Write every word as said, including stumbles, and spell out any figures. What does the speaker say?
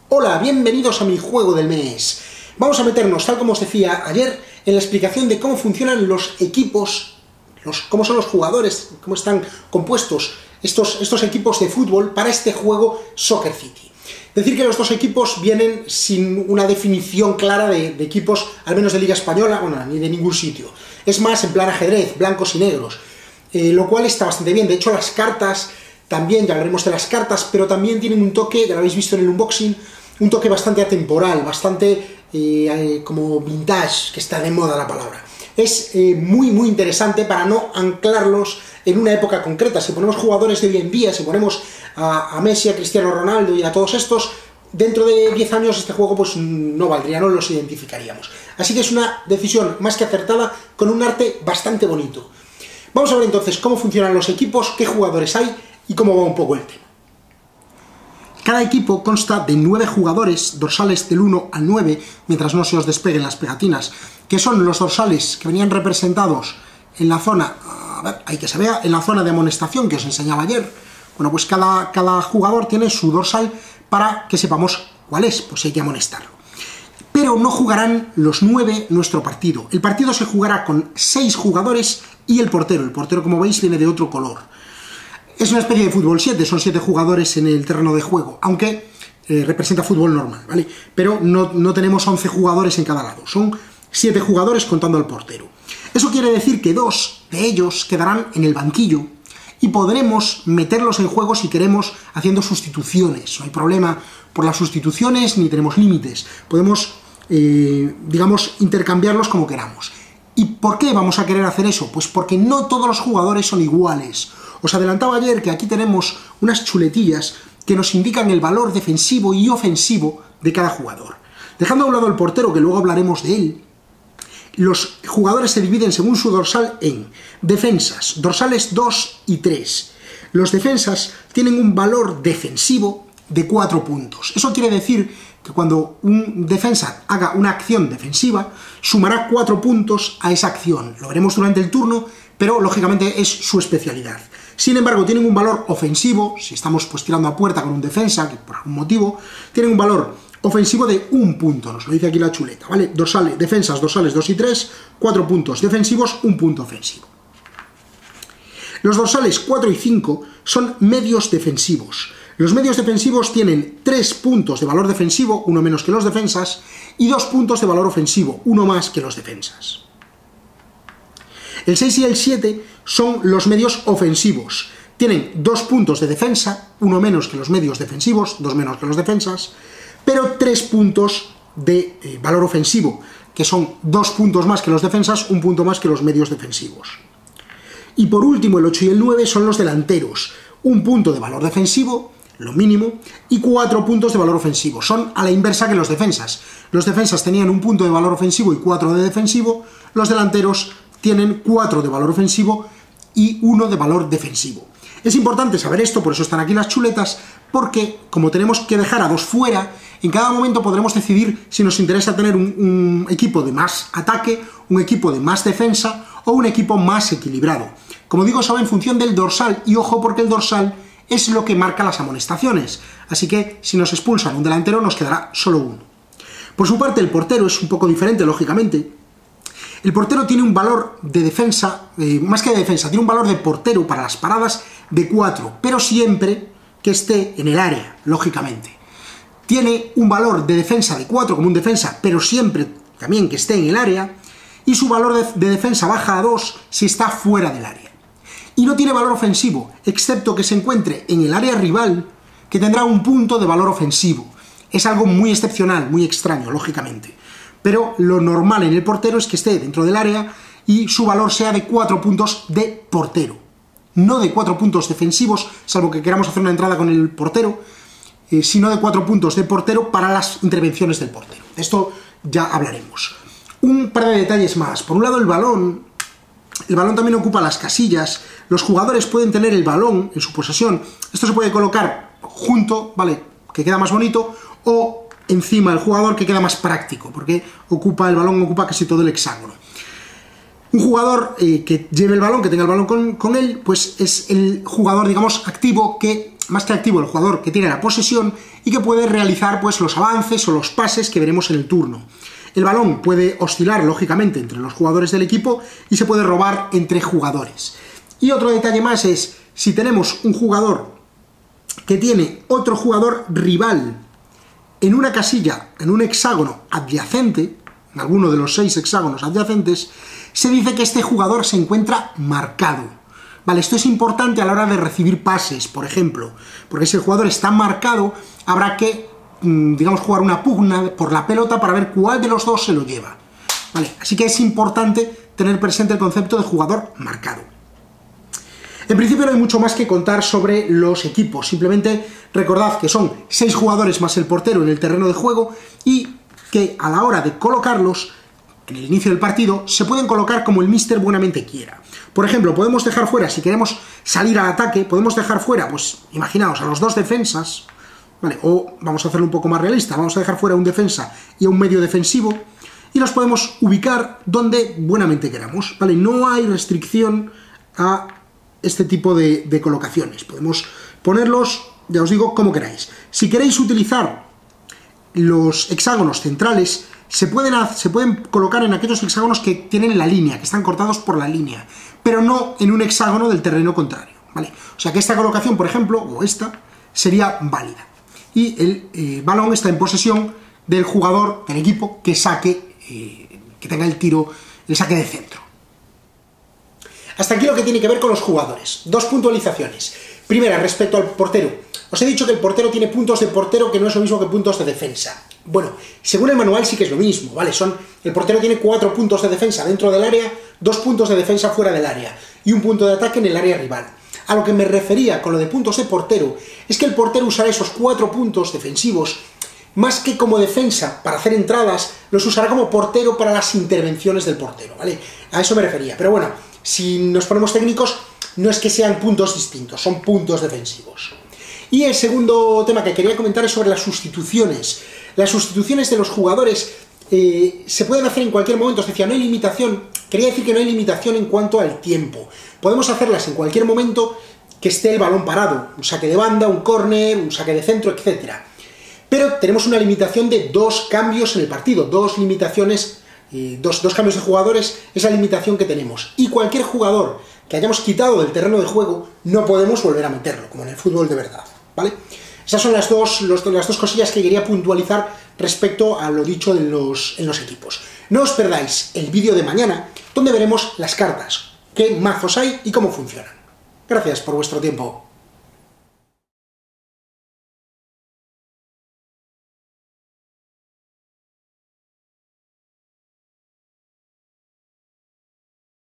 Hola, bienvenidos a mi juego del mes. Vamos a meternos, tal como os decía ayer, en la explicación de cómo funcionan los equipos, los, cómo son los jugadores, cómo están compuestos estos, estos equipos de fútbol para este juego Soccer City. Decir que los dos equipos vienen sin una definición clara de, de equipos, al menos de Liga Española, bueno, ni de ningún sitio. Es más, en plan ajedrez, blancos y negros, eh, lo cual está bastante bien. De hecho, las cartas también, ya hablaremos de las cartas, pero también tienen un toque, ya lo habéis visto en el unboxing, un toque bastante atemporal, bastante eh, como vintage, que está de moda la palabra. Es eh, muy, muy interesante para no anclarlos en una época concreta. Si ponemos jugadores de hoy en día, si ponemos a, a Messi, a Cristiano Ronaldo y a todos estos, dentro de diez años este juego pues no valdría, no los identificaríamos. Así que es una decisión más que acertada, con un arte bastante bonito. Vamos a ver entonces cómo funcionan los equipos, qué jugadores hay y cómo va un poco el tema. Cada equipo consta de nueve jugadores, dorsales del uno al nueve, mientras no se os despeguen las pegatinas, que son los dorsales que venían representados en la zona, a ver, hay que se vea, en la zona de amonestación que os enseñaba ayer. Bueno, pues cada, cada jugador tiene su dorsal para que sepamos cuál es, pues hay que amonestarlo. Pero no jugarán los nueve nuestro partido. El partido se jugará con seis jugadores y el portero. El portero, como veis, viene de otro color. Es una especie de fútbol siete, son siete jugadores en el terreno de juego, aunque eh, representa fútbol normal, ¿vale? Pero no, no tenemos once jugadores en cada lado, son siete jugadores contando al portero. Eso quiere decir que dos de ellos quedarán en el banquillo y podremos meterlos en juego si queremos haciendo sustituciones. No hay problema por las sustituciones ni tenemos límites, podemos, eh, digamos, intercambiarlos como queramos. ¿Y por qué vamos a querer hacer eso? Pues porque no todos los jugadores son iguales. Os adelantaba ayer que aquí tenemos unas chuletillas que nos indican el valor defensivo y ofensivo de cada jugador. Dejando a un lado el portero, que luego hablaremos de él, los jugadores se dividen según su dorsal en defensas, dorsales dos y tres. Los defensas tienen un valor defensivo de cuatro puntos. Eso quiere decir que cuando un defensa haga una acción defensiva, sumará cuatro puntos a esa acción. Lo veremos durante el turno, pero lógicamente es su especialidad. Sin embargo, tienen un valor ofensivo, si estamos pues tirando a puerta con un defensa, que por algún motivo, tienen un valor ofensivo de un punto, nos lo dice aquí la chuleta, ¿vale? Dorsales, defensas, dorsales dos y tres, cuatro puntos defensivos, un punto ofensivo. Los dorsales cuatro y cinco son medios defensivos. Los medios defensivos tienen tres puntos de valor defensivo, uno menos que los defensas, y dos puntos de valor ofensivo, uno más que los defensas. El seis y el siete son los medios ofensivos. Tienen dos puntos de defensa, uno menos que los medios defensivos, dos menos que los defensas, pero tres puntos de eh, valor ofensivo, que son dos puntos más que los defensas, un punto más que los medios defensivos. Y por último, el ocho y el nueve son los delanteros. Un punto de valor defensivo, lo mínimo, y cuatro puntos de valor ofensivo. Son a la inversa que los defensas. Los defensas tenían un punto de valor ofensivo y cuatro de defensivo, los delanteros tienen cuatro de valor ofensivo y uno de valor defensivo. Es importante saber esto, por eso están aquí las chuletas, porque como tenemos que dejar a dos fuera, en cada momento podremos decidir si nos interesa tener un, un equipo de más ataque, un equipo de más defensa o un equipo más equilibrado. Como digo, eso va en función del dorsal, y ojo porque el dorsal es lo que marca las amonestaciones, así que si nos expulsan un delantero nos quedará solo uno. Por su parte, el portero es un poco diferente, lógicamente. El portero tiene un valor de defensa, eh, más que de defensa, tiene un valor de portero para las paradas de cuatro, pero siempre que esté en el área, lógicamente. Tiene un valor de defensa de cuatro como un defensa, pero siempre también que esté en el área, y su valor de, de defensa baja a dos si está fuera del área. Y no tiene valor ofensivo, excepto que se encuentre en el área rival, que tendrá un punto de valor ofensivo. Es algo muy excepcional, muy extraño, lógicamente. Pero lo normal en el portero es que esté dentro del área y su valor sea de cuatro puntos de portero. No de cuatro puntos defensivos, salvo que queramos hacer una entrada con el portero, eh, sino de cuatro puntos de portero para las intervenciones del portero. De esto ya hablaremos. Un par de detalles más. Por un lado, el balón. El balón también ocupa las casillas. Los jugadores pueden tener el balón en su posesión. Esto se puede colocar junto, ¿vale?, que queda más bonito, o encima del jugador, que queda más práctico, porque ocupa el balón ocupa casi todo el hexágono. Un jugador eh, que lleve el balón, que tenga el balón con, con él, pues es el jugador, digamos, activo que más que activo el jugador que tiene la posesión y que puede realizar pues, los avances o los pases que veremos en el turno. El balón puede oscilar, lógicamente, entre los jugadores del equipo y se puede robar entre jugadores. Y otro detalle más es, si tenemos un jugador que tiene otro jugador rival en una casilla, en un hexágono adyacente, en alguno de los seis hexágonos adyacentes, se dice que este jugador se encuentra marcado. Vale, esto es importante a la hora de recibir pases, por ejemplo, porque si el jugador está marcado, habrá que, digamos, jugar una pugna por la pelota para ver cuál de los dos se lo lleva. Vale, así que es importante tener presente el concepto de jugador marcado. En principio no hay mucho más que contar sobre los equipos, simplemente recordad que son seis jugadores más el portero en el terreno de juego y que a la hora de colocarlos, en el inicio del partido, se pueden colocar como el míster buenamente quiera. Por ejemplo, podemos dejar fuera, si queremos salir al ataque, podemos dejar fuera, pues imaginaos, a los dos defensas, ¿vale? O vamos a hacerlo un poco más realista, vamos a dejar fuera a un defensa y a un medio defensivo, y los podemos ubicar donde buenamente queramos, ¿vale? No hay restricción a este tipo de, de colocaciones, podemos ponerlos, ya os digo, como queráis. Si queréis utilizar los hexágonos centrales, se pueden, se pueden colocar en aquellos hexágonos que tienen la línea, que están cortados por la línea, pero no en un hexágono del terreno contrario, ¿vale? O sea que esta colocación, por ejemplo, o esta, sería válida. Y el eh, balón está en posesión del jugador, del equipo, que saque, eh, que tenga el tiro, el saque de centro. Hasta aquí lo que tiene que ver con los jugadores. Dos puntualizaciones. Primera, respecto al portero. Os he dicho que el portero tiene puntos de portero, que no es lo mismo que puntos de defensa. Bueno, según el manual sí que es lo mismo, ¿vale? Son, el portero tiene cuatro puntos de defensa dentro del área, dos puntos de defensa fuera del área y un punto de ataque en el área rival. A lo que me refería con lo de puntos de portero es que el portero usará esos cuatro puntos defensivos más que como defensa para hacer entradas, los usará como portero para las intervenciones del portero, ¿vale? A eso me refería. Pero bueno, si nos ponemos técnicos, no es que sean puntos distintos, son puntos defensivos. Y el segundo tema que quería comentar es sobre las sustituciones. Las sustituciones de los jugadores eh, se pueden hacer en cualquier momento, es decir, no hay limitación. Quería decir que no hay limitación en cuanto al tiempo. Podemos hacerlas en cualquier momento que esté el balón parado, un saque de banda, un córner, un saque de centro, etcétera. Pero tenemos una limitación de dos cambios en el partido, dos limitaciones, eh, dos, dos cambios de jugadores, es la limitación que tenemos. Y cualquier jugador que hayamos quitado del terreno de juego, no podemos volver a meterlo, como en el fútbol de verdad, ¿vale? Esas son las dos, los, las dos cosillas que quería puntualizar respecto a lo dicho en los, en los equipos. No os perdáis el vídeo de mañana, donde veremos las cartas, qué mazos hay y cómo funcionan. Gracias por vuestro tiempo.